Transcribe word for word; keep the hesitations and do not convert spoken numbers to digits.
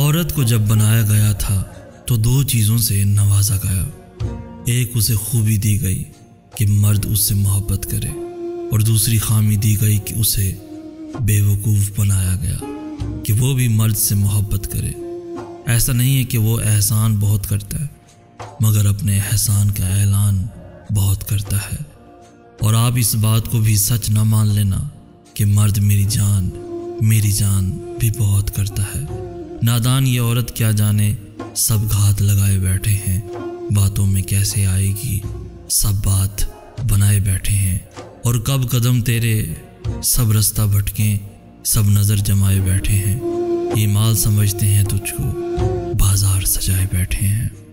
औरत को जब बनाया गया था तो दो चीज़ों से नवाजा गया। एक उसे खूबी दी गई कि मर्द उससे मोहब्बत करे, और दूसरी खामी दी गई कि उसे बेवकूफ़ बनाया गया कि वो भी मर्द से मोहब्बत करे। ऐसा नहीं है कि वो एहसान बहुत करता है, मगर अपने एहसान का ऐलान बहुत करता है। और आप इस बात को भी सच न मान लेना कि मर्द मेरी जान मेरी जान भी बहुत करता है। नादान ये औरत क्या जाने सब घात लगाए बैठे हैं, बातों में कैसे आएगी सब बात बनाए बैठे हैं। और कब कदम तेरे सब रास्ता भटके सब नज़र जमाए बैठे हैं। ये माल समझते हैं तुझको बाजार सजाए बैठे हैं।